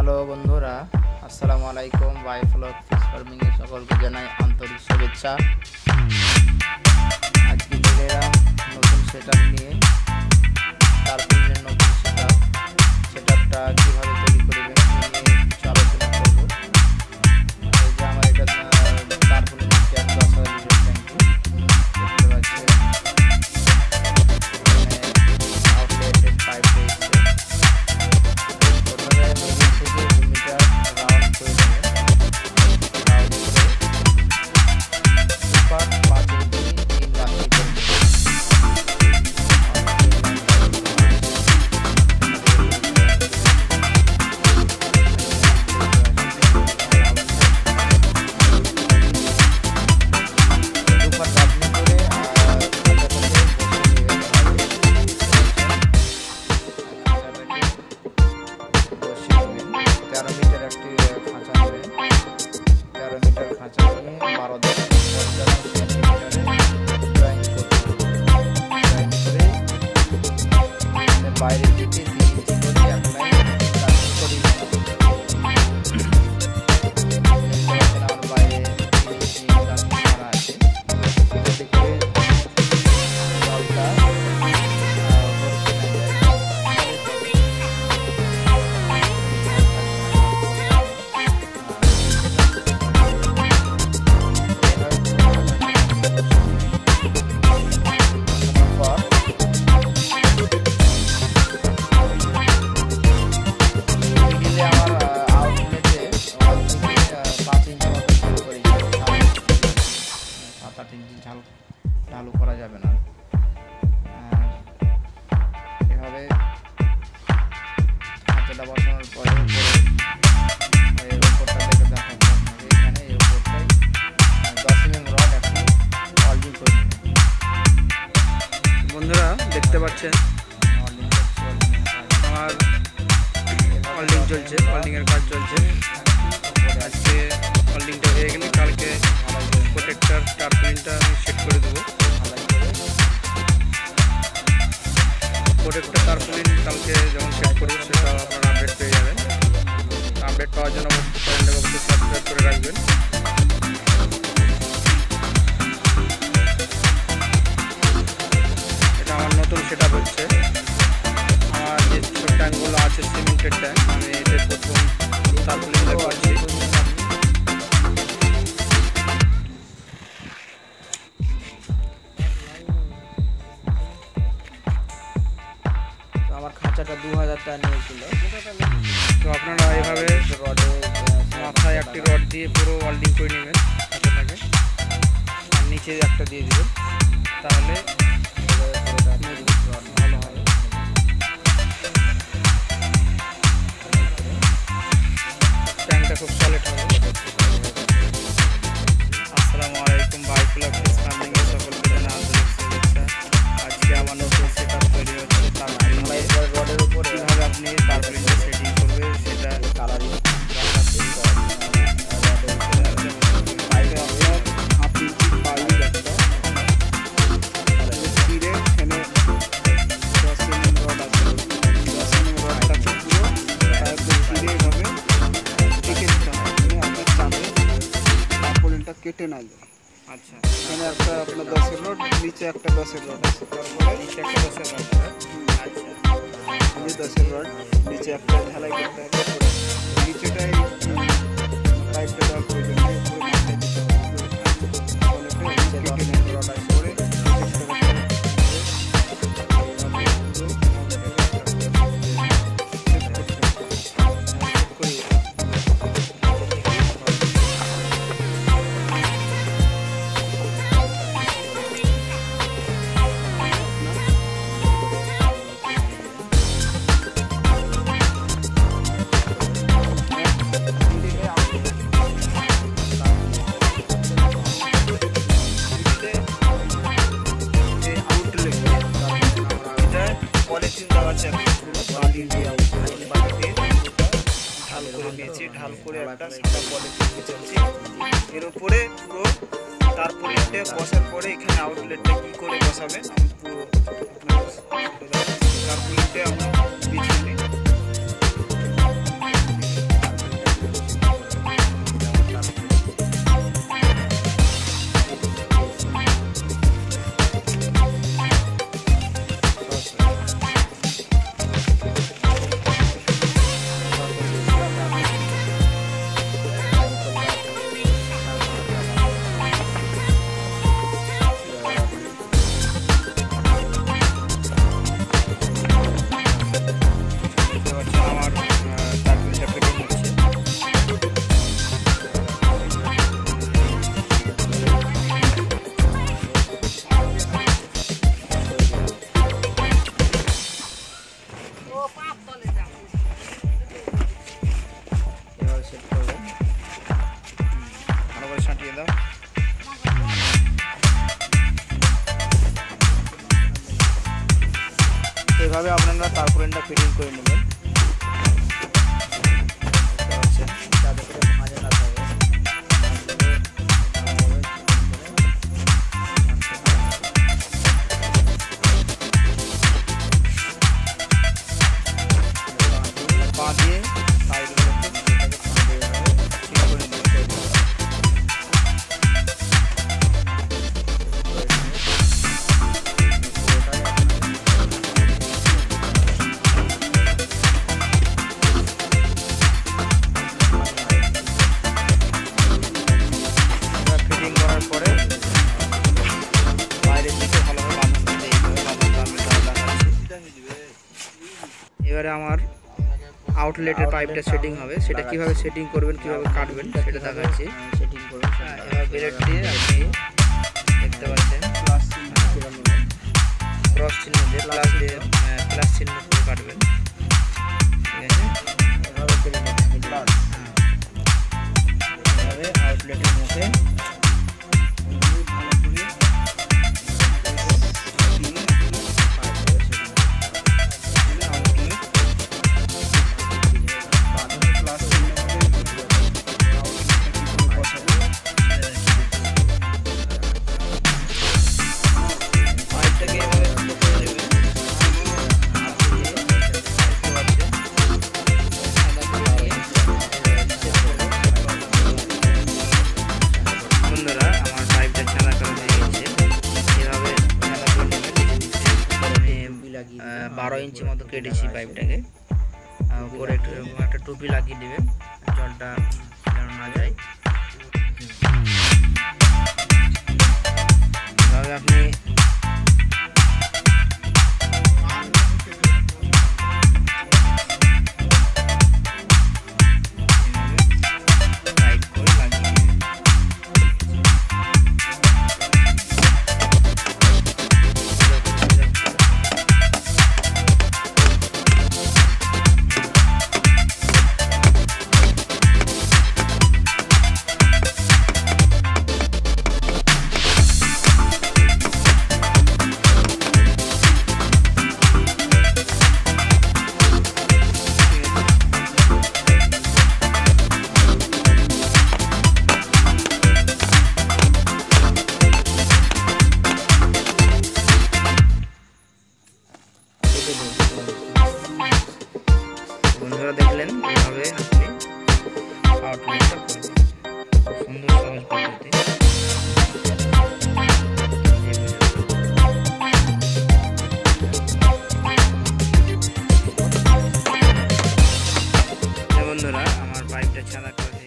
Hello বন্ধুরা, আসসালামু আলাইকুম। বায়োফ্লক ফিশ ফার্মিং এর সকলকে জানাই আন্তরিক শুভেচ্ছা। আজকে চলে এলাম নতুন সেটআপ নিয়ে। তারপরে নতুন সেটআপটা কিভাবে তৈরি করবেন নিয়ে কিছু আলোচনা করব। এই যে আমার এটা তারপরে ট্যাঙ্ক 10,000 লিটার ট্যাঙ্কি দেখতে পাচ্ছেন, আউটলেটেড পাইপ রয়েছে। বাইরে থেকে 3 ইঞ্চি করে এক লাইন কাটিং করে আমার বাইরে 3 ইঞ্চি কাটিং করা আছে। যাতে করে জলটা ঢালু করা যাবে না। এভাবে হাতেটা বসানোর পরে এর উপরটা দেখে দেখাতে হবে। এখানে এই উপরটাই 10 mm রড একটি ওয়েল্ডিং করে নেবেন। বন্ধুরা দেখতে পাচ্ছেন আমার ওয়েল্ডিং চলছে, ওয়েল্ডিং এর কাজ চলছে। আজকে ওয়েল্ডিংটা হয়ে গেলে কালকে প্রোটেক্টর টারপুলিনটা আমি সেট করে দেবো। প্রোটেক্টর টারপুলিন কালকে যখন সেট করবো সেটা আপনারা আপডেট পেয়ে যাবেন। আপডেট পাওয়ার জন্য চ্যানেলটাকে অবশ্যই সাবস্ক্রাইব করে রাখবেন। এটা আমার নতুন সেট আপ হচ্ছে। আমার যে ছোট ট্যাঙ্কগুলো আছে সিমেন্টের ট্যাঙ্ক, আমি এতে প্রথম টারপুলিনটা করছি। আমার খাঁচাটা 2000 টাকা নিয়েছিল। তো আপনারা এভাবে মাথায় একটি রড দিয়ে পুরো ওয়েল্ডিং করে নেবেন খাঁচাটাকে, আর নিচে একটা দিয়ে দেবেন, তাহলে ভালো হবে। ট্যাঙ্কটা খুব সলিড হবে। আসসালামু আলাইকুম। বায়োফ্লক ফিশ ফার্মিং এর সকলকে জানাই আন্তরিক শুভেচ্ছা। আজকে আমার নতুন সেটআপ তৈরি হচ্ছে। রডের উপরে কীভাবে আপনি টারপুলিনটা সেটিং করবে সেটা কালারিং কেটে না যায়। আচ্ছা, এখানে একটা আপনার 10-এর রড, নিচে একটা 10-এর রড আছে, তারপরে নিচে একটা 10-এর রড আছে। আচ্ছা, 10-এর রড নিচে একটা ঢালাই করতে হবে। নিচেটাই পাইপটা দেওয়ার প্রয়োজন নেই, পুরো মাথায় দিতে হবে। কেটে নেবে রড আছে করে ঢাল করে একটা সাদা পলিথিন বিছাচ্ছি। এর উপরে পুরো টারপুলিনটা বসার পরে এখানে আউটলেটটা কি করে বসাবেন আমি পুরো টারপুলিনটা আমরা বিছিয়ে নিই। ওপেনটা ফিটিং করে নেবেন, যাতে করে ভাঁজে না থাকে। পা দিয়ে সাইডগুলোকে ঠিক করে নিতে হবে। ফিটিং করার পরে বাইরের দিকে ভালোভাবে বাঁধানো দিয়ে দিতে হবে। বাঁধানোটা আমি দেখাচ্ছি। এবারে আমার আউটলেটের পাইপটা সেটিং হবে, সেটা কিভাবে সেটিং করবেন, কিভাবে কাটবেন সেটা দেখাচ্ছি। সেটিং করবেন এবার ব্লেড দিয়ে আপনি দেখতে পাচ্ছেন ক্রস চিহ্ন দিয়ে প্লাস চিহ্ন করে কাটবেন, ঠিক আছে। এভাবে আউটলেটের মুখে বন্ধুরা আমার পাইপটা ছাড়া করা হয়ে গেছে। এভাবে ছাড়া করে নেবেন। 12 ইঞ্চি মতো কেটেছি পাইপটাকে। উপরে একটা টুপি লাগিয়ে দেবেন জলটা যেন না যায়। এভাবে আপনি টাইট করে লাগিয়ে দেবেন। বন্ধুরা দেখলেন এইভাবে আপনি আউটলেটটা করবেন, সুন্দর সহজ পদ্ধতি। বন্ধুরা আমার পাইপটা ছাড়া